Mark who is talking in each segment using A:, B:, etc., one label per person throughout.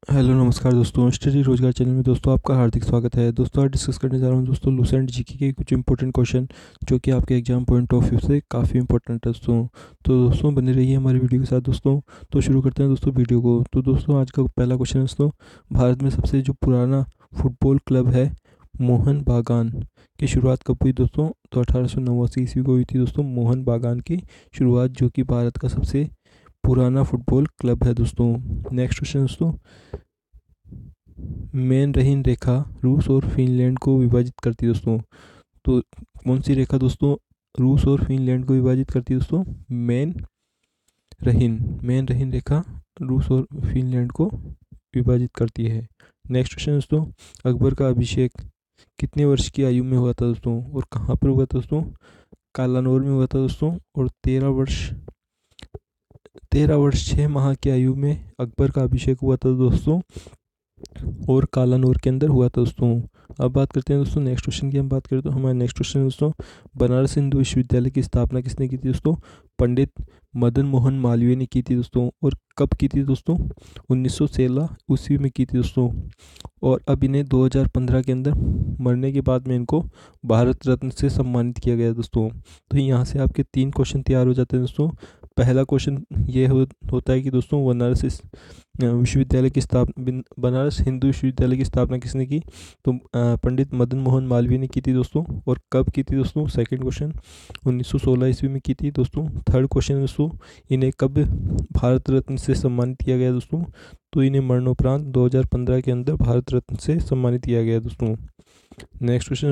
A: Hello नमस्कार दोस्तों, study रोजगार चैनल में दोस्तों आपका हार्दिक स्वागत है। दोस्तों आज डिस्कस करने जा रहा हूँ दोस्तों लूसेंट जीके के कुछ इंपॉर्टेंट क्वेश्चन जो कि आपके एग्जाम पॉइंट ऑफ व्यू से काफ़ी इंपॉर्टेंट है दोस्तों। तो दोस्तों बने रहिए हमारी वीडियो के साथ दोस्तों। तो शुरू करते हैं दोस्तों वीडियो को। तो दोस्तों आज का पहला क्वेश्चन है दोस्तों, भारत में सबसे जो पुराना फुटबॉल क्लब है मोहन बागान की शुरुआत कब हुई दोस्तों? तो 1889 ईस्वी को हुई थी दोस्तों मोहन बागान की शुरुआत, जो कि भारत का सबसे पुराना फुटबॉल क्लब है दोस्तों। नेक्स्ट क्वेश्चन दोस्तों, मेन रहीन रेखा रूस और फिनलैंड को विभाजित करती है दोस्तों। तो कौन सी रेखा दोस्तों रूस और फिनलैंड को विभाजित करती है दोस्तों? मेन रहीन रेखा रूस और फिनलैंड को विभाजित करती है। नेक्स्ट क्वेश्चन दोस्तों, अकबर का अभिषेक कितने वर्ष की आयु में हुआ था दोस्तों और कहाँ पर हुआ था दोस्तों? कालानौर में हुआ था दोस्तों। और 13 वर्ष 6 माह की आयु में अकबर का अभिषेक हुआ था दोस्तों और कालानौर के अंदर हुआ था दोस्तों। अब बात करते हैं दोस्तों नेक्स्ट क्वेश्चन की। हम बात करें तो हमारा नेक्स्ट क्वेश्चन दोस्तों, बनारस हिंदू विश्वविद्यालय की स्थापना किसने की थी दोस्तों? पंडित मदन मोहन मालवीय ने की थी दोस्तों। और कब की थी दोस्तों? 1916 ईस्वी में की थी दोस्तों। और अब इन्हें 2015 के अंदर मरने के बाद में इनको भारत रत्न से सम्मानित किया गया दोस्तों। तो यहाँ से आपके 3 क्वेश्चन तैयार हो जाते हैं दोस्तों। पहला क्वेश्चन ये होता है कि दोस्तों बनारस हिंदू विश्वविद्यालय की स्थापना किसने की? तो पंडित मदन मोहन मालवीय ने की थी दोस्तों। और कब की थी दोस्तों? सेकंड क्वेश्चन 1916 ईस्वी में की थी दोस्तों। थर्ड क्वेश्चन दोस्तों, इन्हें कब भारत रत्न से सम्मानित किया गया दोस्तों? तो इन्हें मरणोपरांत 2015 के अंदर भारत रत्न से सम्मानित किया गया दोस्तों। नेक्स्ट क्वेश्चन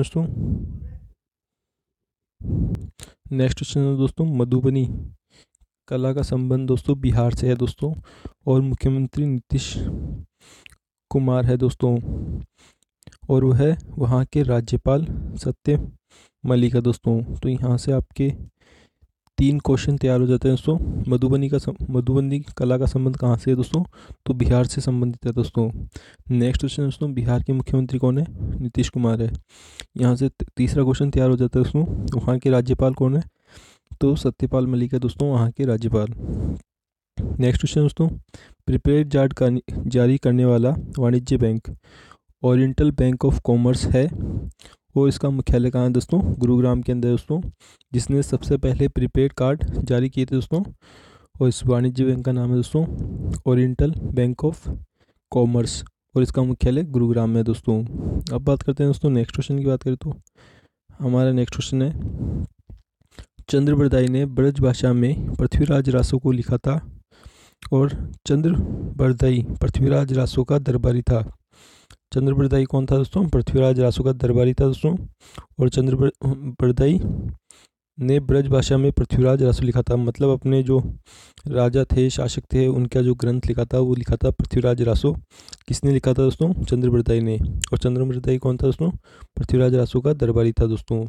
A: दोस्तों, मधुबनी कला का संबंध दोस्तों बिहार से है दोस्तों और मुख्यमंत्री नीतीश कुमार है दोस्तों और वह है वहाँ के राज्यपाल सत्यम मलिक है दोस्तों। तो यहाँ से आपके 3 क्वेश्चन तैयार हो जाते हैं दोस्तों। मधुबनी कला का संबंध कहाँ से है दोस्तों? तो बिहार से संबंधित है दोस्तों। नेक्स्ट क्वेश्चन दोस्तों, बिहार के मुख्यमंत्री कौन है? नीतीश कुमार है। यहाँ से तीसरा क्वेश्चन तैयार हो जाता है दोस्तों, वहाँ के राज्यपाल कौन है? तो सत्यपाल मलिक है दोस्तों वहाँ के राज्यपाल। नेक्स्ट क्वेश्चन दोस्तों, प्रीपेड जारी करने वाला वाणिज्य bank Oriental Bank of Commerce है और इसका मुख्यालय कहाँ है दोस्तों? गुरुग्राम के अंदर दोस्तों। जिसने सबसे पहले प्रीपेड कार्ड जारी किए थे दोस्तों और इस वाणिज्य बैंक का नाम है दोस्तों ओरिएंटल बैंक ऑफ कॉमर्स और इसका मुख्यालय गुरुग्राम में है दोस्तों। अब बात करते हैं दोस्तों नेक्स्ट क्वेश्चन की। बात करें तो हमारा नेक्स्ट क्वेश्चन है, चंद्रबरदाई ने ब्रज भाषा में पृथ्वीराज रासो को लिखा था और चंद्रबरदाई पृथ्वीराज रासो का दरबारी था। चंद्रबरदाई कौन था दोस्तों? पृथ्वीराज रासो का दरबारी था दोस्तों। और चंद्रबरदाई ने ब्रज भाषा में पृथ्वीराज रासो लिखा था, मतलब अपने जो राजा थे, शासक थे, उनका जो ग्रंथ लिखा था वो लिखा था पृथ्वीराज रासो। किसने लिखा था दोस्तों? चंद्रबरदाई ने। और चंद्रबरदाई कौन था दोस्तों? पृथ्वीराज रासो का दरबारी था दोस्तों।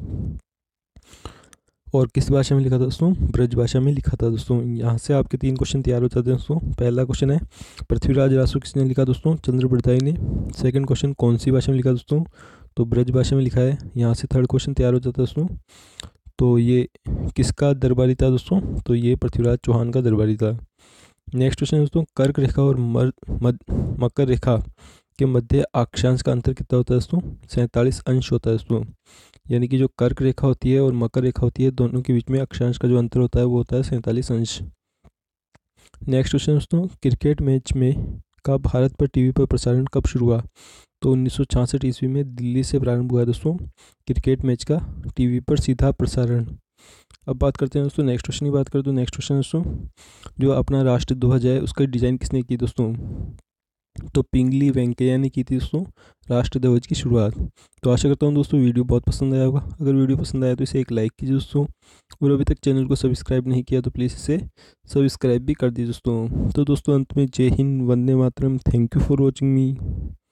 A: और किस भाषा में लिखा था दोस्तों? ब्रज भाषा में लिखा था दोस्तों। यहाँ से आपके 3 क्वेश्चन तैयार हो जाते हैं दोस्तों। पहला क्वेश्चन है, पृथ्वीराज रासो किसने लिखा दोस्तों? चंद्रबरदाई ने। सेकंड क्वेश्चन, कौन सी भाषा में लिखा दोस्तों? तो ब्रज भाषा में लिखा है। यहाँ से थर्ड क्वेश्चन तैयार हो जाता है दोस्तों, तो ये किसका दरबारी था दोस्तों? तो ये पृथ्वीराज चौहान का दरबारी था। नेक्स्ट क्वेश्चन दोस्तों, कर्क रेखा और मकर रेखा के मध्य अक्षांश का अंतर कितना होता है दोस्तों? 47 अंश होता है दोस्तों। यानी कि जो कर्क रेखा होती है और मकर रेखा होती है, दोनों के बीच में अक्षांश का जो अंतर होता है वो होता है 47 अंश। नेक्स्ट क्वेश्चन दोस्तों, क्रिकेट मैच में का भारत पर टीवी पर प्रसारण कब शुरू हुआ? तो 1966 ईस्वी में दिल्ली से प्रारंभ हुआ है दोस्तों क्रिकेट मैच का टीवी पर सीधा प्रसारण। अब बात करते हैं दोस्तों नेक्स्ट क्वेश्चन की। बात करें तो नेक्स्ट क्वेश्चन दोस्तों, जो अपना राष्ट्र ध्वज है उसका डिज़ाइन किसने की दोस्तों? तो पिंगली वेंकैया ने की थी दोस्तों राष्ट्र ध्वज की शुरुआत। तो आशा करता हूँ दोस्तों वीडियो बहुत पसंद आया होगा। अगर वीडियो पसंद आया तो इसे एक लाइक कीजिए दोस्तों, और अभी तक चैनल को सब्सक्राइब नहीं किया तो प्लीज़ इसे सब्सक्राइब भी कर दीजिए दोस्तों। तो दोस्तों अंत में जय हिंद, वंदे मातरम, thank you for watching me.